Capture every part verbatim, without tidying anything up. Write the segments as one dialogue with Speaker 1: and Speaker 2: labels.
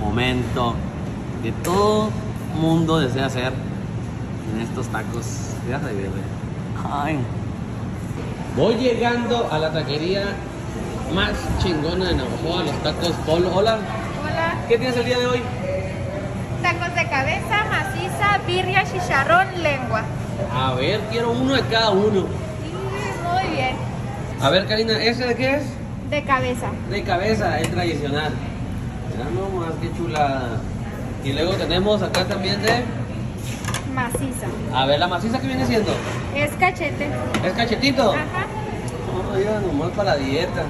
Speaker 1: momento que todo mundo desea hacer en estos tacos de birria. Ay. Voy llegando a la taquería más chingona de Navojoa, los tacos Polo. Hola.
Speaker 2: Hola.
Speaker 1: ¿Qué tienes el día de hoy?
Speaker 2: Tacos de cabeza, maciza, birria, chicharrón, lengua.
Speaker 1: A ver, quiero uno de cada uno.
Speaker 2: Sí, muy bien.
Speaker 1: A ver, Karina, ¿ese de qué es?
Speaker 2: De cabeza.
Speaker 1: De cabeza, es tradicional. Mira nomás, qué chulada. Y luego tenemos acá también de...
Speaker 2: Maciza.
Speaker 1: A ver, la maciza que viene siendo.
Speaker 2: Es cachete.
Speaker 1: ¿Es cachetito?
Speaker 2: Ajá.
Speaker 1: No, ya, nomás para la dieta.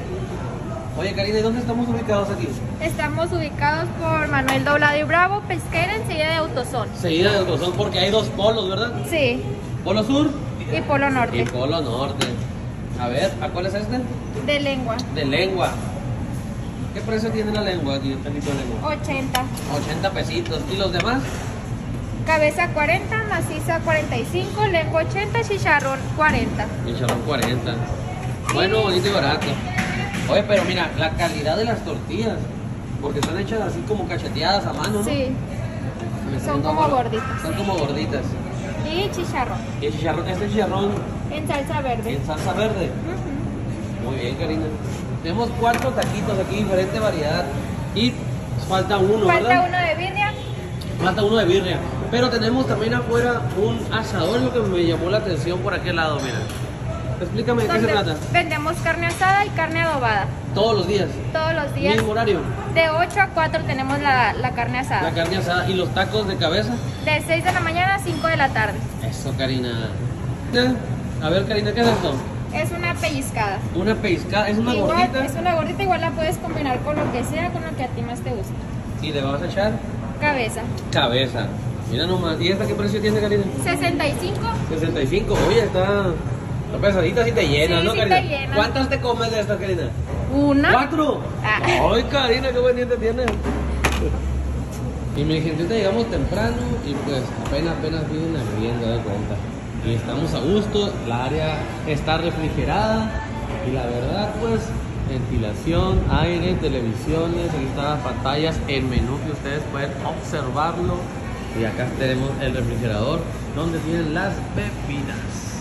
Speaker 1: Oye, Karina, ¿y dónde estamos ubicados aquí?
Speaker 2: Estamos ubicados por Manuel Doblado y Bravo, Pesquera, enseguida de Autosón.
Speaker 1: Seguida de Autosón, porque hay dos polos, ¿verdad?
Speaker 2: Sí.
Speaker 1: Polo Sur
Speaker 2: Y Polo Norte.
Speaker 1: y Polo Norte. A ver, ¿a cuál es este?
Speaker 2: De lengua.
Speaker 1: De lengua. ¿Qué precio tiene la lengua aquí, el pelito de lengua?
Speaker 2: ochenta.
Speaker 1: ochenta pesitos. ¿Y los demás?
Speaker 2: Cabeza cuarenta, maciza cuarenta y cinco, lengua ochenta, chicharrón cuarenta.
Speaker 1: Chicharrón cuarenta. Bueno, bonito y barato. Oye, pero mira, la calidad de las tortillas, porque están hechas así como cacheteadas a mano, ¿no?
Speaker 2: Sí.
Speaker 1: Me está
Speaker 2: Son
Speaker 1: dando
Speaker 2: como
Speaker 1: agua.
Speaker 2: gorditas.
Speaker 1: Son como gorditas.
Speaker 2: Y chicharrón.
Speaker 1: Y el chicharrón, este chicharrón
Speaker 2: En salsa verde.
Speaker 1: en salsa verde.
Speaker 2: Ujú.
Speaker 1: Muy bien, Karina. Tenemos cuatro taquitos aquí, diferente variedad. Y falta uno,
Speaker 2: Falta
Speaker 1: ¿verdad?
Speaker 2: uno de birria.
Speaker 1: Falta uno de birria. Pero tenemos también afuera un asador, lo que me llamó la atención por aquel lado, mira. Explícame de qué se
Speaker 2: Donde
Speaker 1: trata.
Speaker 2: vendemos carne asada y carne adobada.
Speaker 1: Todos los días.
Speaker 2: Todos los días.
Speaker 1: Mismo horario.
Speaker 2: De ocho a cuatro tenemos la, la carne asada.
Speaker 1: La carne asada y los tacos de cabeza.
Speaker 2: De seis de la mañana a cinco de la tarde.
Speaker 1: Eso, Karina. Ya. A ver, Karina, ¿qué es esto?
Speaker 2: Es una pellizcada.
Speaker 1: Una pescada, es una
Speaker 2: Igual,
Speaker 1: gordita.
Speaker 2: es una gordita, igual la puedes combinar con lo que sea, con lo que a ti más te guste.
Speaker 1: Y le vas a echar
Speaker 2: Cabeza.
Speaker 1: cabeza. Mira nomás. ¿Y esta qué precio tiene, Karina?
Speaker 2: sesenta y cinco.
Speaker 1: sesenta y cinco. Oye, está, está pesadita, si te llena,
Speaker 2: Sí,
Speaker 1: ¿no,
Speaker 2: sí
Speaker 1: Karina?
Speaker 2: te llena.
Speaker 1: ¿Cuántas te comes de estas, Karina?
Speaker 2: Una.
Speaker 1: ¿Cuatro?
Speaker 2: Ah.
Speaker 1: Ay, Karina, qué buen diente tienes. Y mi gente, llegamos temprano y pues apenas, apenas vienen abriendo, de cuenta. Y estamos a gusto, la área está refrigerada y la verdad, pues, ventilación, aire, televisiones, aquí están las pantallas, el menú que ustedes pueden observarlo. Y acá tenemos el refrigerador donde tienen las bebidas.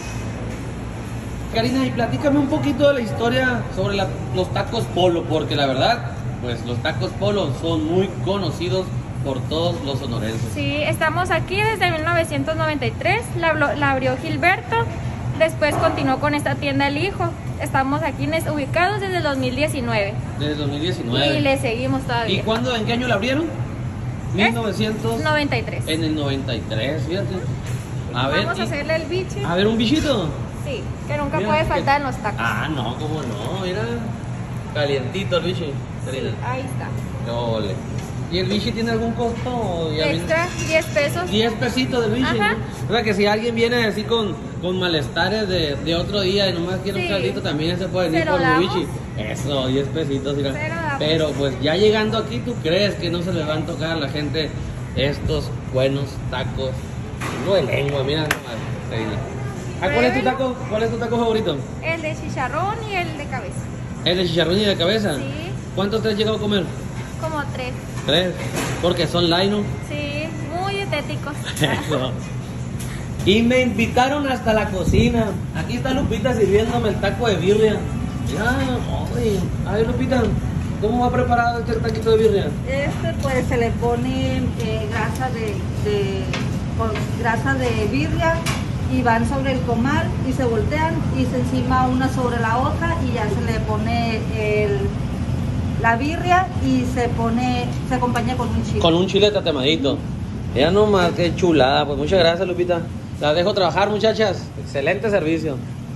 Speaker 1: Karina, y platícame un poquito de la historia sobre la- los tacos Polo, porque la verdad, pues los tacos Polo son muy conocidos por todos los sonorenses.
Speaker 2: Sí, estamos aquí desde mil novecientos noventa y tres. La, ablo- la abrió Gilberto. Después continuó con esta tienda El Hijo. Estamos aquí en es- ubicados desde el dos mil diecinueve.
Speaker 1: Desde dos mil diecinueve.
Speaker 2: Y le seguimos
Speaker 1: ¿Y
Speaker 2: todavía.
Speaker 1: cuándo, en qué año la abrieron? mil novecientos
Speaker 2: noventa y tres.
Speaker 1: En el noventa y tres, fíjate. A ver,
Speaker 2: Vamos
Speaker 1: y-
Speaker 2: a hacerle el biche.
Speaker 1: a ver un bichito.
Speaker 2: Sí, que nunca
Speaker 1: Mira,
Speaker 2: puede
Speaker 1: que-
Speaker 2: faltar en los tacos.
Speaker 1: Ah, no, cómo no, mira. Calientito el bichi. Karina.
Speaker 2: Ahí está.
Speaker 1: Ole. ¿Y el bichi tiene algún costo? o ya viene-
Speaker 2: Extra, diez pesos.
Speaker 1: diez pesitos del bichi,
Speaker 2: Ajá.
Speaker 1: ¿no? O sea que si alguien viene así con, con malestares de, de otro día y nomás quiere
Speaker 2: Sí.
Speaker 1: un caldito, también se puede
Speaker 2: Se
Speaker 1: venir
Speaker 2: lo
Speaker 1: por el
Speaker 2: damos.
Speaker 1: bichi. Eso, diez pesitos, mira.
Speaker 2: Se lo damos.
Speaker 1: Pero pues ya llegando aquí, ¿tú crees que no se les van a tocar a la gente estos buenos tacos? No de lengua, mira nomás, Karina. Ah, ¿cuál es tu taco? ¿Cuál es tu taco favorito?
Speaker 2: El de chicharrón y el de cabeza.
Speaker 1: ¿El de chicharrón y de cabeza?
Speaker 2: Sí,
Speaker 1: ¿Cuántos te has llegado a comer?
Speaker 2: como tres.
Speaker 1: Tres. Porque son light, ¿no?
Speaker 2: Sí, muy estéticos.
Speaker 1: Eso. Y me invitaron hasta la cocina. Aquí está Lupita sirviéndome el taco de birria. Ya, oye. A ver, Lupita, ¿cómo va preparado este taquito de birria?
Speaker 3: Este pues se le pone eh, grasa de, de con grasa de birria y van sobre el comal y se voltean y se encima una sobre la otra y ya se le pone el, la birria y se pone, se acompaña con un chile.
Speaker 1: Con un chile tatemadito. Ya nomás, qué chulada. Pues muchas gracias, Lupita. Las dejo trabajar, muchachas. Excelente servicio.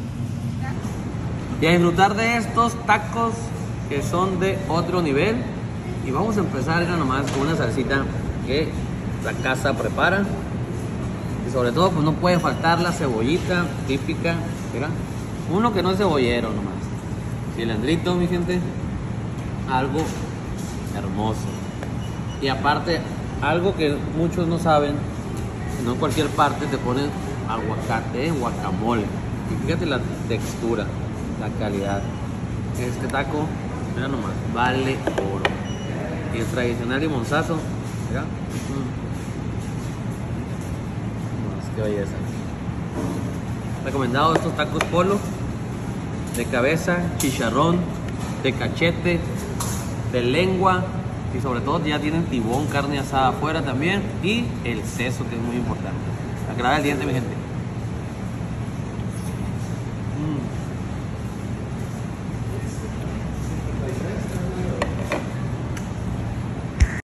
Speaker 1: Y a disfrutar de estos tacos que son de otro nivel. Y vamos a empezar, ya nomás, con una salsita que la casa prepara. Y sobre todo, pues no puede faltar la cebollita típica. Mira, uno que no es cebollero nomás. Cilandrito, mi gente. Algo hermoso. Y aparte, algo que muchos no saben, no en cualquier parte te ponen aguacate, guacamole. Y fíjate la textura, la calidad. Este taco, mira nomás, vale oro. y el tradicional limonzazo. Mira. Mm. Más, qué belleza. Recomendado estos tacos Polo de cabeza, chicharrón, de cachete, de lengua y sobre todo ya tienen tibón, carne asada afuera también y el seso, que es muy importante. Agrada el diente, mi gente.